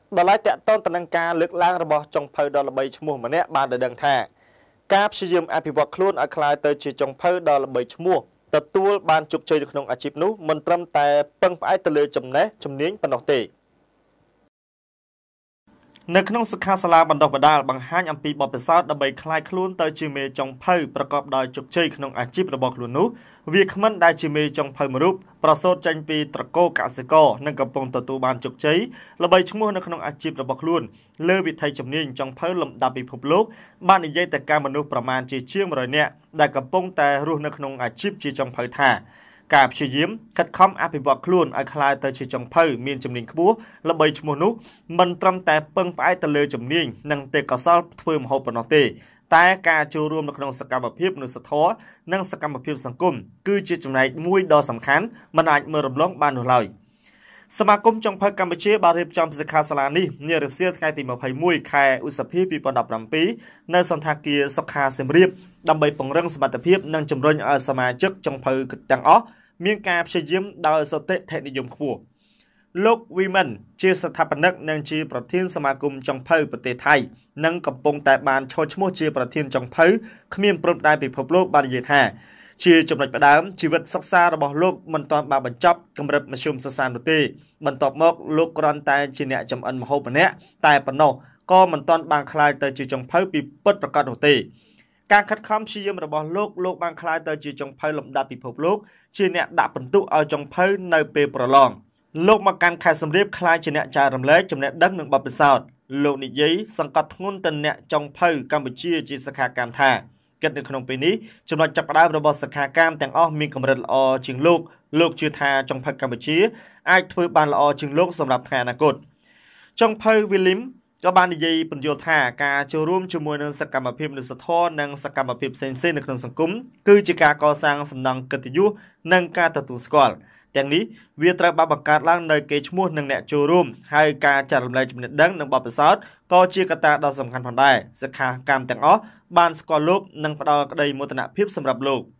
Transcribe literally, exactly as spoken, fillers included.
ដល់ឡែកតកតងទៅនឹងការលើកឡើងរបស់ចុងភៅដល់ល្បីឈ្មោះម្នាក់បានដដឹងថាការព្យាយាមអភិវឌ្ឍខ្លួនឲ្យក្លាយទៅជាចុងភៅដល់ល្បីឈ្មោះទទួលបានជោគជ័យនៅក្នុងអាជីពនោះមិនត្រឹមតែពឹងផ្អែកទៅលើចំណេះជំនាញប៉ុណ្ណោះទេនៅក្នុងសិក្ខាសាលាបណ្ដុះបណ្ដាលបង្ហាញអំពីបទពិសោធន៍ដើម្បីក្លាយខ្លួនទៅជាមេចុងភៅប្រកបដោយជោគជ័យក្នុងអាជីពរបស់ខ្លួននោះវាគ្មិនដែលជាមេចុងភៅមួយរូបប្រសូតចេញពីត្រកូលកសិករនិងកំពុងទទួលបានជោគជ័យល្បីឈ្មោះនៅក្នុងអាជីពរបស់ខ្លួនលើវិថីជំនាញចុងភៅលំដាប់ពិភពលោកបាននិយាយទៅកាន់មនុស្សប្រមាណជាជាងមួយរយនាក់ដែលកំពុងតែរស់នៅក្នុងអាជីពជាចុងភៅថាការព្យាយាមខិតខំអភិវឌ្ឍខ្លួនឲ្យក្លាយទៅជាចុងភៅមានជំនាញខ្ពស់ល្បីឈ្មោះនោះមិនត្រឹមតែពឹងផ្អែកទៅលើជំនាញនិងទេពកោសល្យធ្វើម្ហូបប៉ុណ្ណោះទេតែការចូលរួមនៅក្នុងសកម្មភាពមនុស្សធម៌និងសកម្មភាពសង្គមគឺជាចំណែកមួយដ៏សំខាន់មិនអាចមើលរំលងបាននោះឡើយសមាគមចុងភៅកម្ពុជាបានរៀបចំសិក្ខាសាលានេះនារសៀលថ្ងៃទីម្ភៃមួយខែឧសភាពីរពាន់ដប់ប្រាំពីរនៅសន្តាគារសុខាសៀមរាបដើម្បីពង្រឹងសមត្ថភាពនិងជំរុញឲ្យសមាជិកចុងភៅទាំងអស់មានការព្យាយាមដោយសតិធនិយមខ្ពស់លោក Women ជាស្ថាបនិកនិងជាប្រធានសមាគមចុងភៅប្រទេសថៃនិងកំពុងតែបានឈរឈ្មោះជាប្រធានចុងភៅគ្មានព្រំដែនពិភពលោកបាននិយាយថាជាចំណុចផ្ដើមជីវិតសិក្សារបស់លោកមិនទាន់បានបញ្ចប់កម្រិតមធ្យមសិក្សានោះទេបន្ទាប់មកលោកគ្រាន់តែជាអ្នកចម្អិនម្ហូបម្នាក់តែប៉ុណ្ណោះក៏មិនទាន់បានក្លាយទៅជាចុងភៅពីពិតប្រាកដនោះទេការខិតខំព្យាយាមរបស់លោកលោកបានក្លាយទៅជាចុងភៅលំដាប់ពិភពលោកជាអ្នកដាក់ពិន្ទុឲ្យចុងភៅនៅពេលប្រឡងលោកមកកាន់ខេត្តសំរាបក្លាយជាអ្នកចែករំលែកចំណេះដឹងនិងបទពិសោធន៍លោកនិយាយសង្កត់ធ្ងន់ទៅអ្នកចុងភៅកម្ពុជាជាសិក្ខាកាមថាគិតនៅក្នុងពេលនេះចំណុចចាប់ផ្ដើមរបស់សិក្ខាកាមទាំងអស់មានកម្រិតល្អជាងលោកលោកជឿថាចុងភៅកម្ពុជាអាចធ្វើបានល្អជាងលោកសម្រាប់ថ្ងៃអនាគតចុងភៅ Williamក៏បាននិយាយពន្យល់ថាការចូលរួមជាមួយនឹងសកម្មភាពមនុស្សធម៌និងសកម្មភាពផ្សេងៗនៅក្នុងសង្គមគឺជាការកសាងសំណង់កិត្តិយសនិងការទទួលស្គាល់ទាំងនេះវាត្រូវបានបង្កើតឡើងនៅកេរ្តិ៍ឈ្មោះនឹងអ្នកចូលរួមហើយការចែករំលែកចំណេះដឹងនិងបទពិសោធន៍ក៏ជាកត្តាដ៏សំខាន់ផងដែរសិក្ខាកាមទាំងអស់បានស្គាល់លោកនិងផ្ដល់ក្តីមោទនភាពសម្រាប់លោក